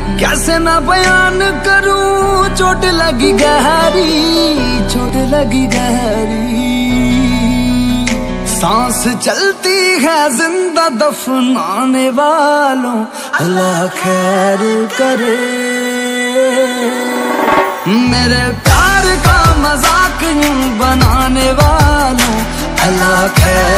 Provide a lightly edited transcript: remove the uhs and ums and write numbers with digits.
कैसे मैं बयान करूं, चोट लगी गहरी, चोट लगी गहरी। सांस चलती है जिंदा दफनाने वालों, अल्लाह खैर करे। मेरे प्यार का मजाक यूं बनाने वालों, अल्लाह खैर